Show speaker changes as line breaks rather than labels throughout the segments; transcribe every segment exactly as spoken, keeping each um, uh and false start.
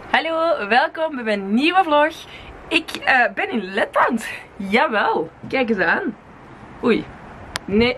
Hallo, welkom bij mijn nieuwe vlog. Ik uh, ben in Letland. Jawel, kijk eens aan. Oei, nee.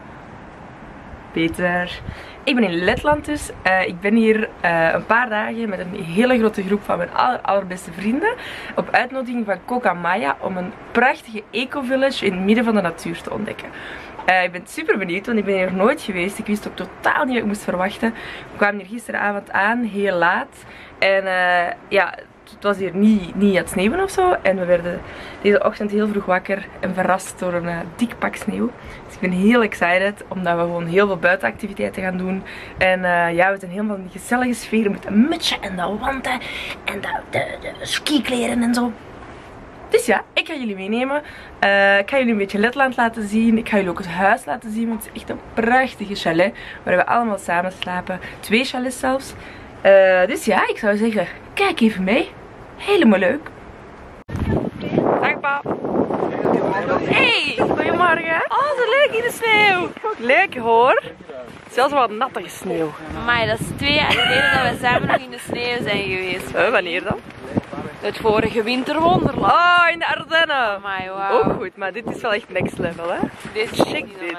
Beter. Ik ben in Letland dus. Uh, ik ben hier uh, een paar dagen met een hele grote groep van mijn aller, allerbeste vrienden. Op uitnodiging van Coca Maya om een prachtige eco-village in het midden van de natuur te ontdekken. Uh, ik ben super benieuwd, want ik ben hier nog nooit geweest. Ik wist ook totaal niet wat ik moest verwachten. We kwamen hier gisteravond aan, heel laat. En uh, ja, het was hier niet, niet aan het sneeuwen of zo. En we werden deze ochtend heel vroeg wakker en verrast door een uh, dik pak sneeuw. Dus ik ben heel excited, omdat we gewoon heel veel buitenactiviteiten gaan doen. En uh, ja, we zijn helemaal in die gezellige sfeer met de mutsen en de wanten en de, de, de skikleren en zo. Dus ja, ik ga jullie meenemen. Uh, ik ga jullie een beetje Letland laten zien. Ik ga jullie ook het huis laten zien, want het is echt een prachtige chalet. Waar we allemaal samen slapen. Twee chalets zelfs. Uh, dus ja, ik zou zeggen, kijk even mee. Helemaal leuk. Dag pap. Hey, goedemorgen. Oh, zo leuk in de sneeuw. Leuk hoor. Zelfs wat nattige sneeuw.
Maar dat is twee jaar geleden dat we samen nog in de sneeuw zijn geweest.
Uh, wanneer dan?
Het vorige winterwonderland.
Oh, in de Ardennen.
Amai, wow.
Ook goed, maar dit is wel echt next level, hè?
Dit is
check dit.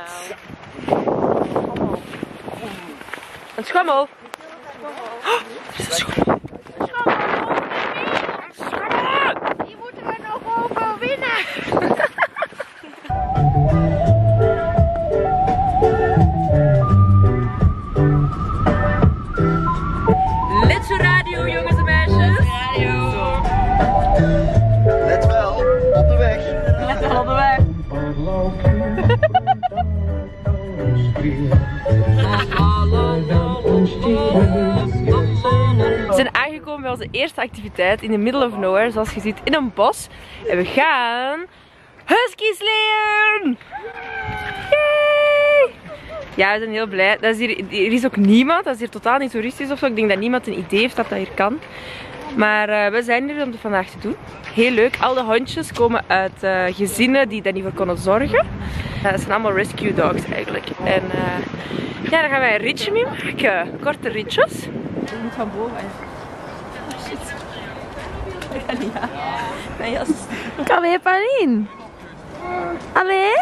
Een schommel. Oh, er is een schommel.
Die moeten we nog overwinnen.
Let's radio, jongens en meisjes.
Radio.
Zo.
Let wel, op de weg.
Let wel op de weg. We zijn aangekomen bij onze eerste activiteit in the middle of nowhere, zoals je ziet, in een bos. En we gaan huskysleeën! Yay! Ja, we zijn heel blij. Dat is hier, er is ook niemand, dat is hier totaal niet toeristisch of zo. Ik denk dat niemand een idee heeft dat dat hier kan. Maar uh, we zijn hier om het vandaag te doen. Heel leuk. Al de hondjes komen uit uh, gezinnen die daar niet voor konden zorgen. Uh, dat zijn allemaal rescue dogs eigenlijk. En uh, ja, daar gaan wij een ritje mee maken. Korte ritjes. Je moet van boven. Oh shit. Ja. Mijn jas.
Kan weer Paulien? Allee?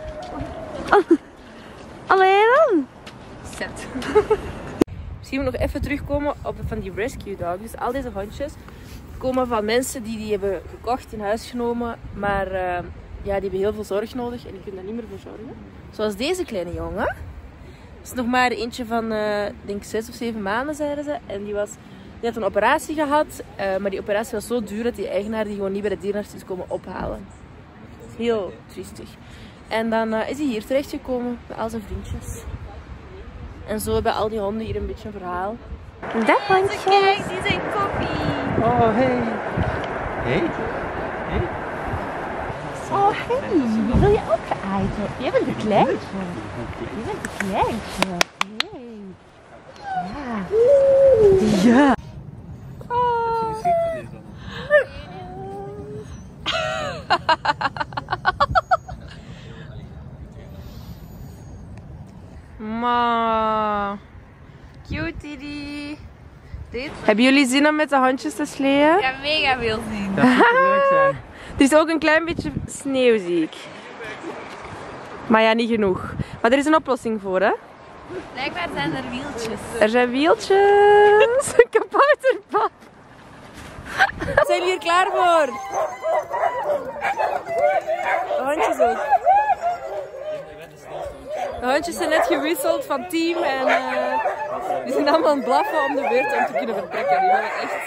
Allee dan?
Zet. Misschien moet ik nog even terugkomen op van die rescue dogs. Dus al deze hondjes komen van mensen die die hebben gekocht, in huis genomen. Maar uh, ja, die hebben heel veel zorg nodig en die kunnen daar niet meer voor zorgen. Zoals deze kleine jongen. Dat is nog maar eentje van, uh, denk zes of zeven maanden, zeiden ze. En die, was, die had een operatie gehad. Uh, maar die operatie was zo duur dat die eigenaar die gewoon niet bij de dierenarts is komen ophalen. Heel triestig. En dan uh, is hij hier terechtgekomen bij al zijn vriendjes. En zo hebben al die honden hier een beetje een verhaal.
Dag hondjes. Kijk, die zijn koppie.
Oh, hey. Hey. Hey.
Oh, hey. Wil je ook geaaid worden? Jij bent een kleintje. Je bent een kleintje. Hey. Ja. Ja. Oh.
Ma, cutie die. Dit. Hebben jullie zin om met de hondjes te sleeën?
Ja, mega veel zien.
Dat moet leuk zijn.
Er is ook een klein beetje sneeuw, zie ik. Maar ja, niet genoeg. Maar er is een oplossing voor, hè?
Blijkbaar zijn er wieltjes.
Er zijn wieltjes. Een kabouterpap. Zijn jullie hier klaar voor? De hondjes ook. De hondjes zijn net gewisseld van team en uh, die zijn allemaal aan het blaffen om de beurt om te kunnen vertrekken. Die willen echt...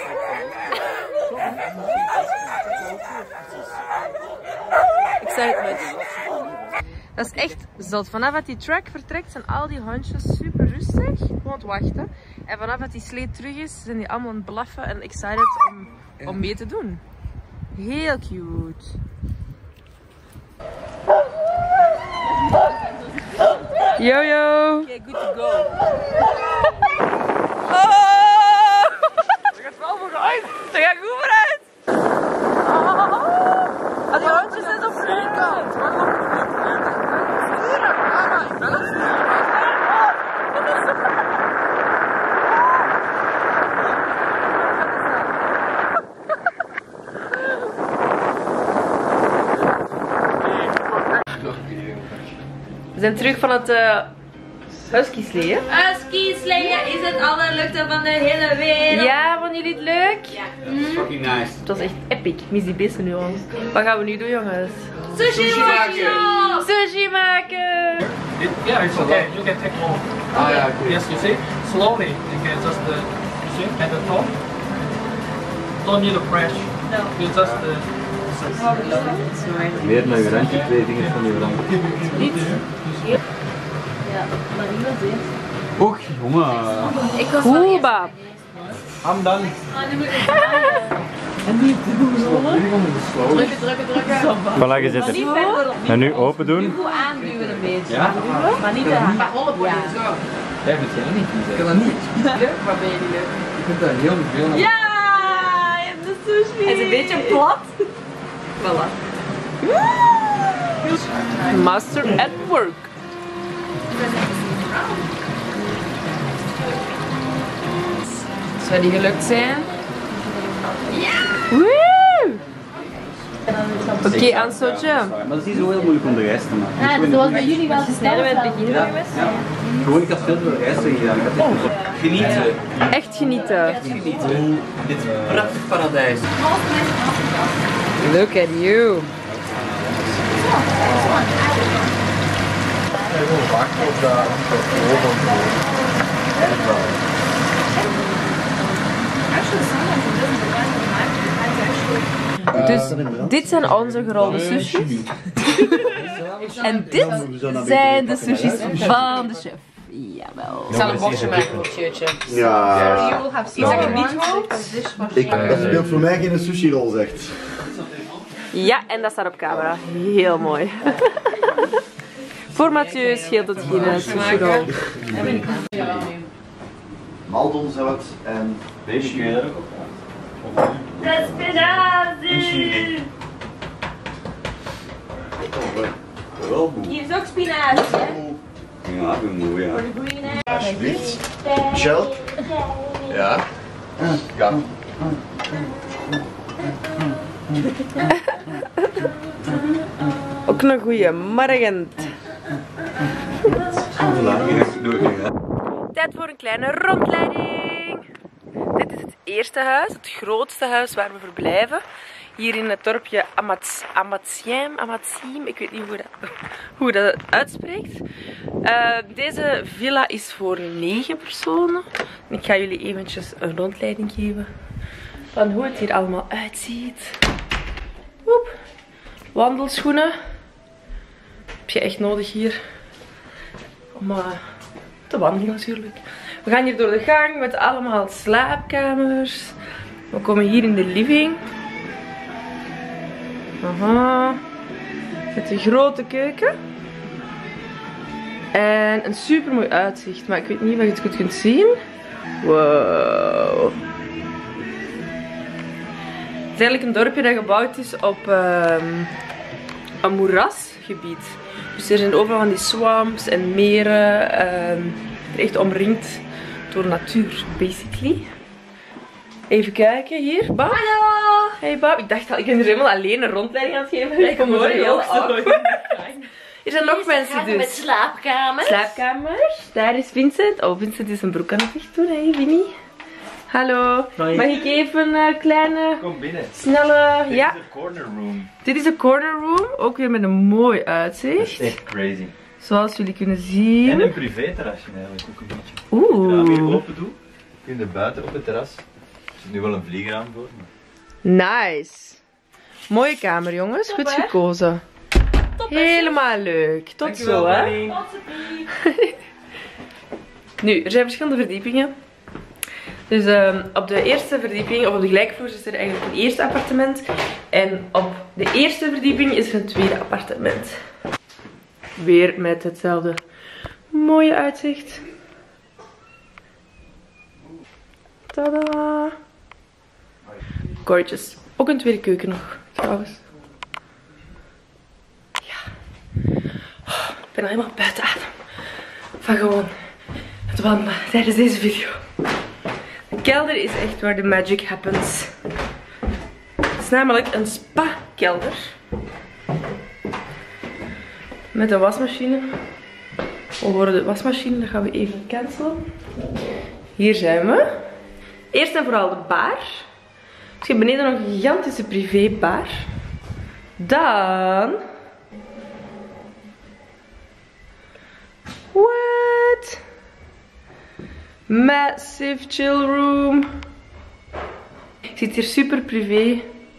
Excitement. Dat is echt zot. Vanaf dat die truck vertrekt zijn al die hondjes super rustig. Gewoon te wachten. En vanaf dat die slee terug is zijn die allemaal aan het blaffen en excited om, om mee te doen. Heel cute. Yo yo! Oké, okay, good to go. Oh! Dat gaat wel vooruit! Dat gaat goed vooruit! Oh! Die hondjes zijn op vierkant! zijn terug van het uh, husky-sleeën.
Husky-sleeën is het allerleukste van de hele wereld.
Ja, vonden jullie het leuk?
Ja.
Mm. Fucking nice.
Het was echt epic. Ik mis die beesten nu al. Wat gaan we nu doen, jongens?
Sushi,
Sushi
maken!
maken.
Sushi maken!
It, yeah, it's okay. You can take more.
Ah ja, cool.
Yes, you see? Slowly. You can just uh, you see at the top. Don't need a press.
No.
You just uh,
Meer naar je randje, twee dingen van je randje.
Ja, maar niet wel zeer.
Och, jongen.
Ik was wel eerst.
Hoeba!
I'm done.
Ah, nu moet ik het draaien. En niet doen. Drukken, drukken, drukken.
Voilà, je zet
Maar niet
het.
verder op.
En nu open doen.
Nu goed aanduwen een beetje.
Ja?
Maar niet te hard. Ja.
Jij vindt jij niet kiezen. Ik kan dat niet.
Waar ben je niet leuk?
Ik vind dat heel veel.
Ja! Je hebt de sushi. Hij is een beetje plat. Voilà.
Master at work. Zou die gelukt zijn? Woe! Oké, okay, Ansootje.
Maar dat is niet zo heel moeilijk om de rijst te maken.
Ja, dat was bij jullie wel
Snijden we het begin
Ja.
geweest?
Ja. Gewoon, ik had veel door rijst gedaan. Genieten.
Echt genieten.
Genieten. Dit prachtig paradijs.
Look at you. Dus dit zijn onze gerolde sushis. En dit zijn de sushis van de chef. Jawel.
Ik zal een boxje maken, een shirtje.
Ja.
Iets dat ik niet hoor.
Ik, dat speelt voor mij geen sushi-rol, zegt.
Ja, en dat staat op camera. Heel mooi. Voor Mathieu scheelt het geen sushi-rol.
Maldonzout en
Baby,
De spinazie. Hier is ook spinazie.
Ja, ik ben moe, ja.
alsjeblieft. Michel? Ja? Ja.
Ook een goeie morgen. Tijd voor een kleine rondleiding. Dit is het eerste huis, het grootste huis waar we verblijven. Hier in het dorpje Amats, Amatsiem, Amatsiem, ik weet niet hoe dat, hoe dat uitspreekt. Uh, deze villa is voor negen personen. Ik ga jullie eventjes een rondleiding geven van hoe het hier allemaal uitziet. Woep. Wandelschoenen heb je echt nodig hier om uh, te wandelen natuurlijk. We gaan hier door de gang met allemaal slaapkamers. We komen hier in de living. Aha. Met een grote keuken. En een super mooi uitzicht. Maar ik weet niet of je het goed kunt zien. Wow. Het is eigenlijk een dorpje dat gebouwd is op um, een moerasgebied. Dus er zijn overal van die swamps en meren. Um, echt omringd door natuur, basically. Even kijken hier. Bab.
Hallo!
Hey Bab, ik dacht al, ik ben hier helemaal alleen een rondleiding aan het geven. Ik kom er heel awkward. Er zijn nog mensen dus.
Met slaapkamers.
Slaapkamers. Daar is Vincent. Oh, Vincent is een broek aan het dicht doen. Hey Vinnie. Hallo.
Hoi.
Mag ik even een kleine,
Kom binnen.
snelle...
Dit
Ja.
is de corner room.
Dit is de corner room. Ook weer met een mooi
Dat is
uitzicht.
echt crazy.
Zoals jullie kunnen zien.
En een privéterrasje eigenlijk ook een beetje. Als ik het raam hier
Oeh.
open doe, kun je buiten op het terras. Er zit nu wel een vlieger aan voor. Maar...
Nice. Mooie kamer jongens.
Top,
Goed
hè?
gekozen.
Top, hè?
Helemaal leuk. Tot
Dankjewel,
zo hè.
Fanny.
Nu, er zijn verschillende verdiepingen. Dus um, op de eerste verdieping, of op de gelijkvloer, is er eigenlijk een eerste appartement. En op de eerste verdieping is er een tweede appartement. Weer met hetzelfde mooie uitzicht. Tada! Gorgeous. Ook een tweede keuken nog, trouwens. Ja. Oh, ik ben al helemaal buiten adem. Van gewoon het wandelen tijdens deze video. De kelder is echt waar de magic happens. Het is namelijk een spa-kelder. Met een wasmachine. We horen de wasmachine, dat gaan we even cancelen. Hier zijn we. Eerst en vooral de bar. Dus je hebt beneden nog een gigantische privébar. Dan... What? Massive chill room. Ik zit hier super privé.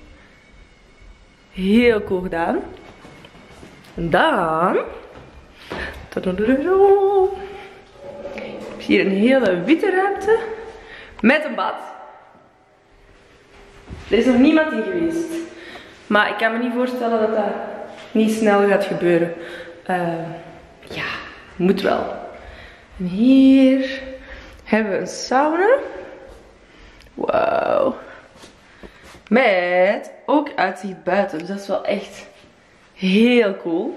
Heel cool gedaan. En dan... Ik zie hier een hele witte ruimte. Met een bad. Er is nog niemand in geweest. Maar ik kan me niet voorstellen dat dat niet snel gaat gebeuren. Uh, ja, moet wel. En hier hebben we een sauna. Wauw. Met ook uitzicht buiten. Dus dat is wel echt heel cool.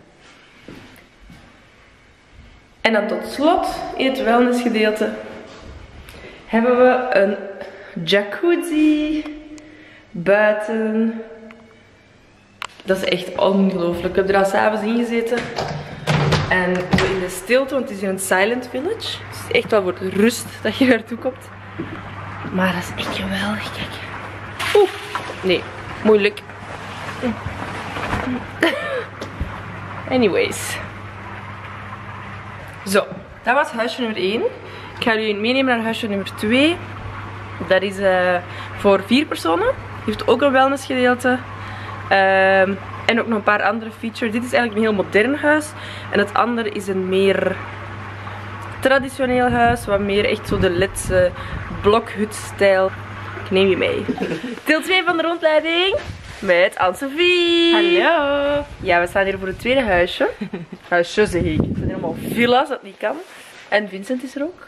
En dan tot slot in het wellnessgedeelte hebben we een jacuzzi buiten. Dat is echt ongelooflijk. Ik heb er al s'avonds in gezeten. En zo in de stilte, want het is in een silent village. Dus het is echt wel voor de rust dat je naartoe komt. Maar dat is echt geweldig, kijk. Oeh, nee, moeilijk. Anyways. Zo, dat was huisje nummer één. Ik ga jullie meenemen naar huisje nummer twee. Dat is uh, voor vier personen. Heeft ook een wellnessgedeelte. Um, en ook nog een paar andere features. Dit is eigenlijk een heel modern huis. En het andere is een meer traditioneel huis. Wat meer echt zo de Letse blokhutstijl. Ik neem je mee. Deel twee van de rondleiding. Met Anne-Sophie.
Hallo.
Ja, we staan hier voor het tweede huisje. Huisje zeg ik. Het zijn helemaal villa's, dat niet kan. En Vincent is er ook.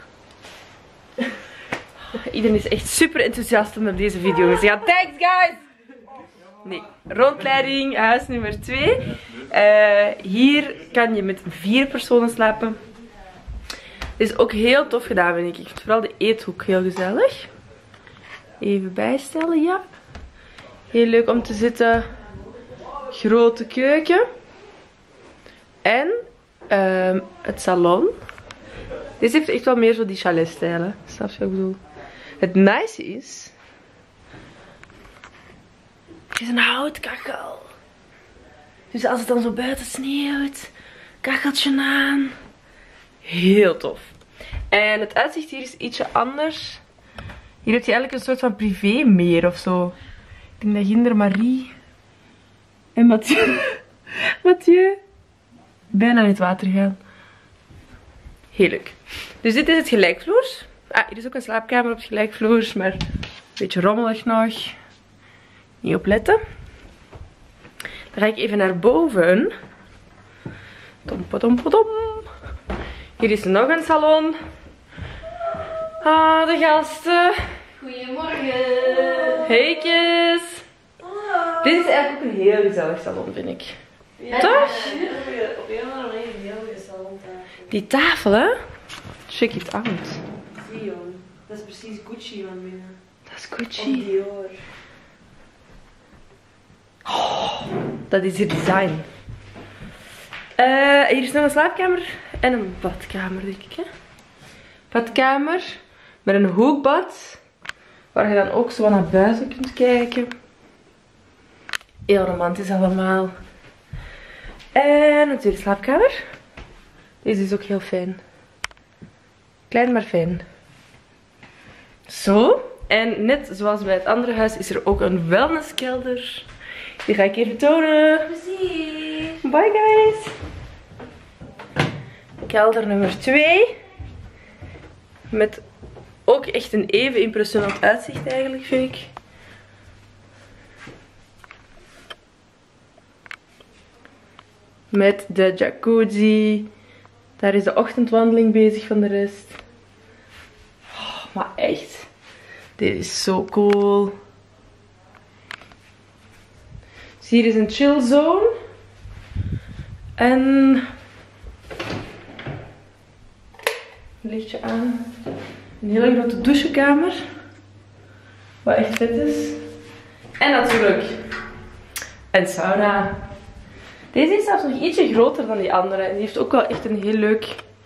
Iedereen is echt super enthousiast om op deze video te gaan. Thanks guys! Nee, rondleiding, huis nummer twee. Uh, hier kan je met vier personen slapen. Dit is ook heel tof gedaan, vind ik. Ik vind vooral de eethoek heel gezellig. Even bijstellen, ja. Heel leuk om te zitten. Grote keuken. En um, het salon. Dit heeft echt wel meer zo die chalet-stijlen. Snap je wat ik bedoel? Het nice is... Het is een houtkachel. Dus als het dan zo buiten sneeuwt, kacheltje aan. Heel tof. En het uitzicht hier is ietsje anders. Hier heb je eigenlijk een soort van privé-meer of zo. Ik denk dat Ginder, Marie en Mathieu, Mathieu bijna in het water gaan. Heel leuk. Dus dit is het gelijkvloers. Ah, hier is ook een slaapkamer op het gelijkvloers, maar een beetje rommelig nog. Niet opletten. Dan ga ik even naar boven. Tompotompotom. Hier is nog een salon. Ah, de gasten.
Goedemorgen.
Heetjes. Hallo. Dit is eigenlijk ook een heel gezellig salon, vind ik. Ja, toch?
Op een andere manier een heel goede salontafel.
Die tafel, hè? Check it out.
Zie je, dat is precies Gucci van binnen.
Dat is Gucci.
Of Dior.
Oh, dat is het design. Uh, hier is nog een slaapkamer en een badkamer, denk ik. Hè? Badkamer met een hoekbad. Waar je dan ook zo naar buiten kunt kijken. Heel romantisch allemaal. En natuurlijk slaapkamer. Deze is ook heel fijn. Klein maar fijn. Zo. En net zoals bij het andere huis is er ook een wellnesskelder. Die ga ik even tonen.
Plezier.
Bye guys. Kelder nummer twee. Met ook echt een even impressionant uitzicht eigenlijk, vind ik. Met de jacuzzi. Daar is de ochtendwandeling bezig van de rest. Oh, maar echt. Dit is zo cool. Dus hier is een chill zone. En... lichtje aan. Een hele grote douchekamer. Wat echt vet is. En natuurlijk een sauna. Deze is zelfs nog ietsje groter dan die andere. En die heeft ook wel echt een heel leuk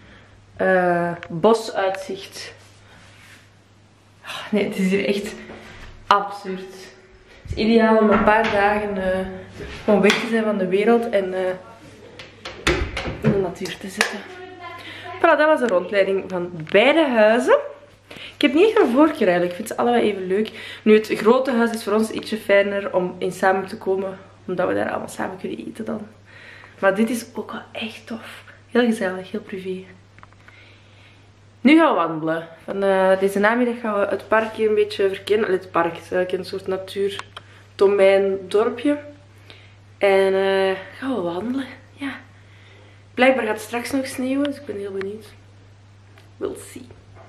uh, bosuitzicht. Nee, het is hier echt absurd. Het is ideaal om een paar dagen uh, gewoon weg te zijn van de wereld en uh, in de natuur te zitten. Voilà, dat was de rondleiding van beide huizen. Ik heb niet echt een voorkeur eigenlijk. Ik vind ze allebei even leuk. Nu, het grote huis is voor ons ietsje fijner om in samen te komen. Omdat we daar allemaal samen kunnen eten dan. Maar dit is ook wel echt tof. Heel gezellig, heel privé. Nu gaan we wandelen. Van uh, deze namiddag gaan we het parkje een beetje verkennen. Het park is eigenlijk een soort natuurdomein dorpje. En uh, gaan we wandelen. Ja. Blijkbaar gaat het straks nog sneeuwen, dus ik ben heel benieuwd. We'll see.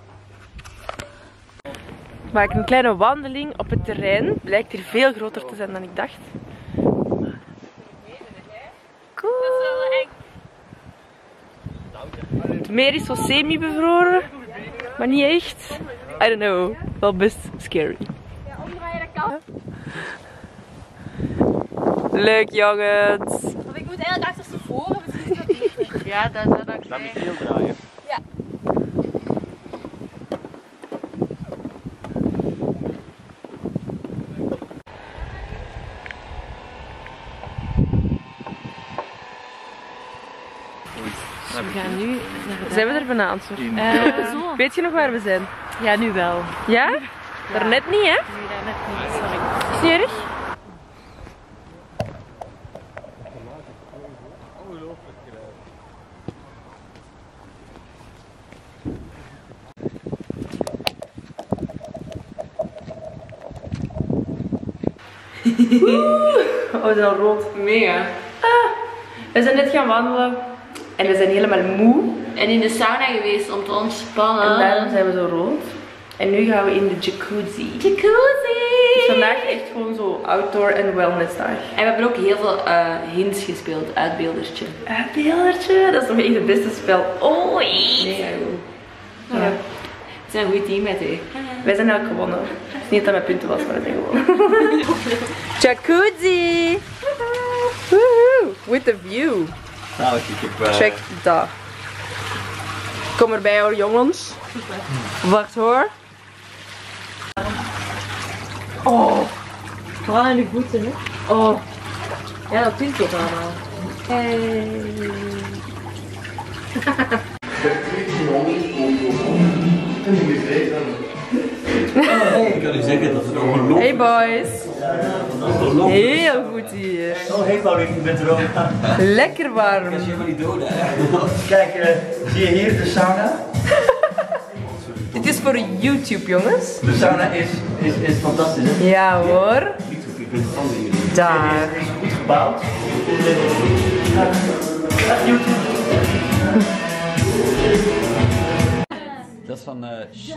We maken een kleine wandeling op het terrein. Blijkt hier veel groter te zijn dan ik dacht. Cool. Het meer is zo semi-bevroren, maar niet echt. I don't know. Wel best scary.
Ja, omdraaien, dat kan.
Leuk jongens.
Want ik moet eigenlijk achterstevoren.
Ja, dat dat dat.
Laat me heel draaien.
Ja.
We gaan nu. Zijn we er vanavond?
Uh, zo.
Weet je nog waar we zijn?
Ja, nu wel.
Ja? Daarnet niet, hè?
Nu daar net niet, sorry.
Is niet erg? Oh, we zijn al rood.
Mega.
Ah, we zijn net gaan wandelen en we zijn helemaal moe.
En in de sauna geweest om te ontspannen.
En daarom zijn we zo rood. En nu gaan we in de jacuzzi.
Jacuzzi!
Dus vandaag echt gewoon zo outdoor en wellness dag.
En we hebben ook heel veel uh, hints gespeeld, uitbeeldertje.
Uitbeeldertje, dat is nog echt het beste spel ooit.
Mega goed.
Ja.
Het is een goed team met u.
Wij zijn eigenlijk gewonnen. Het is niet dat mijn punten was, maar we zijn gewonnen. Jacuzzi! Woehoe! With the view.
Nou, ik heb... Uh,
Check dat. Kom erbij hoor jongens. Wacht hoor. Oh.
Vooral aan de voeten, hè.
Oh.
Ja, dat doet het allemaal.
Hey.
ik kan u zeggen dat het ongelooflijk
Hey boys. Heel goed hier.
Oh, hey Paul, ik ben er ook.
Lekker warm.
is. Je maar niet dood, hè?
Kijk, uh, zie je hier de sauna?
Dit is voor YouTube jongens.
De sauna is, is, is fantastisch, hè?
Ja hoor. Daar.
Het is goed gebouwd.
Dat is van... Uh,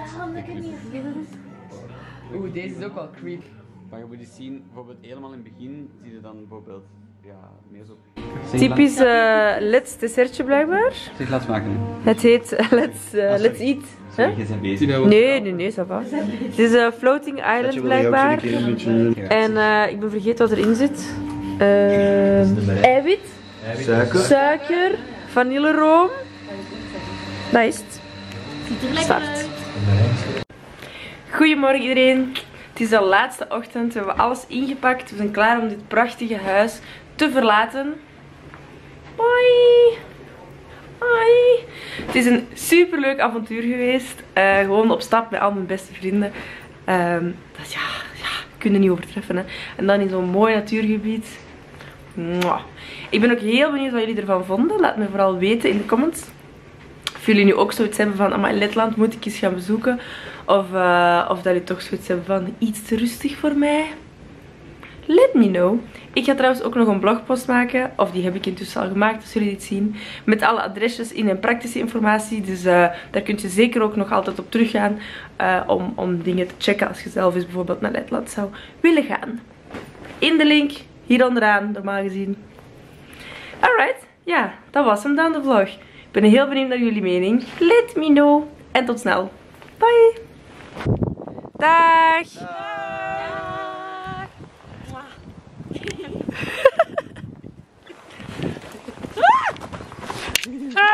Oeh, deze is ook wel creep.
maar je moet eens zien, bijvoorbeeld helemaal in het begin, zie je dan bijvoorbeeld... Ja, meer zo...
Typisch uh, Let's dessertje blijkbaar.
Zeg, laat smaken.
Het heet uh, Let's, uh, let's Eat. Huh?
Je bent bezig.
Nee, nee, nee, ça va. Het is een floating island blijkbaar. En uh, ik ben vergeten wat erin zit. Uh, eiwit,
Suiker.
suiker, vanilleroom. Dat is het. Start. Goedemorgen iedereen. Het is de laatste ochtend. We hebben alles ingepakt. We zijn klaar om dit prachtige huis te verlaten. Hoi. Hoi. Het is een superleuk avontuur geweest. Uh, gewoon op stap met al mijn beste vrienden. Um, dat is ja, ja, kunnen niet overtreffen. Hè. En dan in zo'n mooi natuurgebied. Mwah. Ik ben ook heel benieuwd wat jullie ervan vonden. Laat me vooral weten in de comments. Of jullie nu ook zoiets hebben van, amai, Letland moet ik eens gaan bezoeken. Of, uh, of dat jullie toch zoiets hebben van, iets te rustig voor mij. Let me know. Ik ga trouwens ook nog een blogpost maken. Of die heb ik intussen al gemaakt, als jullie dit zien. Met alle adresjes in en praktische informatie. Dus uh, daar kun je zeker ook nog altijd op teruggaan. Uh, om, om dingen te checken als je zelf eens bijvoorbeeld naar Letland zou willen gaan. In de link, hier onderaan, normaal gezien. Alright, ja, dat was hem dan, de vlog. Ik ben heel benieuwd naar jullie mening. Let me know. En tot snel. Bye. Dag. Dag.